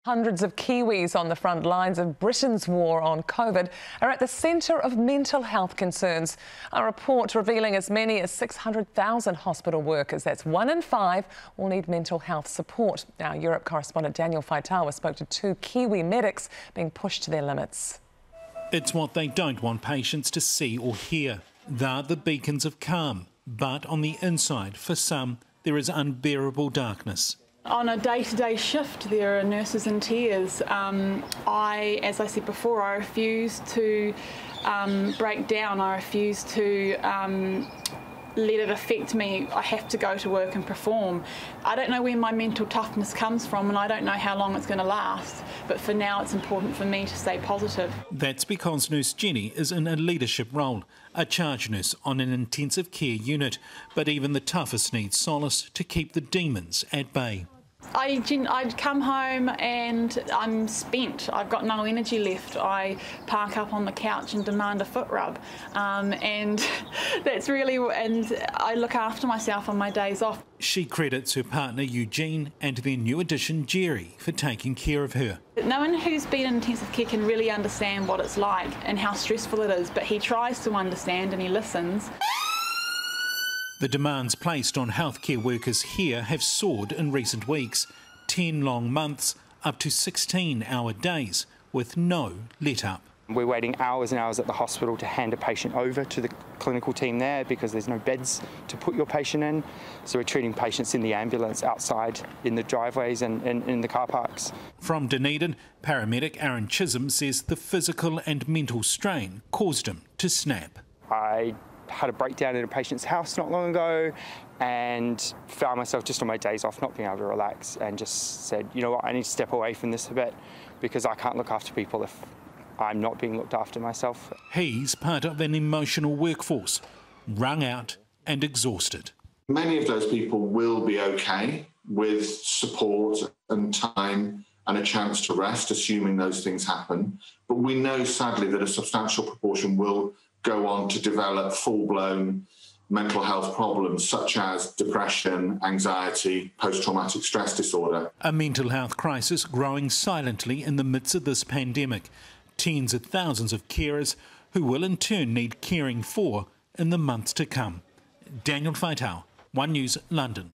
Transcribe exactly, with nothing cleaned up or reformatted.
Hundreds of Kiwis on the front lines of Britain's war on COVID are at the centre of mental health concerns. A report revealing as many as six hundred thousand hospital workers, that's one in five, will need mental health support. Our Europe Correspondent Daniel Faitaua spoke to two Kiwi medics being pushed to their limits. It's what they don't want patients to see or hear. They're the beacons of calm, but on the inside, for some, there is unbearable darkness. On a day-to-day shift, there are nurses in tears. Um, I, as I said before, I refuse to um, break down. I refuse to um, let it affect me. I have to go to work and perform. I don't know where my mental toughness comes from, and I don't know how long it's going to last. But for now, it's important for me to stay positive. That's because Nurse Jenny is in a leadership role, a charge nurse on an intensive care unit. But even the toughest need solace to keep the demons at bay. I, I'd come home and I'm spent. I've got no energy left. I park up on the couch and demand a foot rub. Um, and that's really, and I look after myself on my days off. She credits her partner Eugene and their new addition Jerry for taking care of her. No one who's been in intensive care can really understand what it's like and how stressful it is, but he tries to understand and he listens. The demands placed on healthcare workers here have soared in recent weeks. Ten long months, up to sixteen hour days, with no let-up. We're waiting hours and hours at the hospital to hand a patient over to the clinical team there because there's no beds to put your patient in. So we're treating patients in the ambulance outside in the driveways and in, in the car parks. From Dunedin, paramedic Aaron Chisholm says the physical and mental strain caused him to snap. I had a breakdown in a patient's house not long ago and found myself just on my days off not being able to relax and just said, you know what, I need to step away from this a bit because I can't look after people if I'm not being looked after myself. He's part of an emotional workforce, wrung out and exhausted. Many of those people will be okay with support and time and a chance to rest, assuming those things happen. But we know, sadly, that a substantial proportion will go on to develop full-blown mental health problems such as depression, anxiety, post-traumatic stress disorder. A mental health crisis growing silently in the midst of this pandemic. Tens of thousands of carers who will in turn need caring for in the months to come. Daniel Faitaua, One News, London.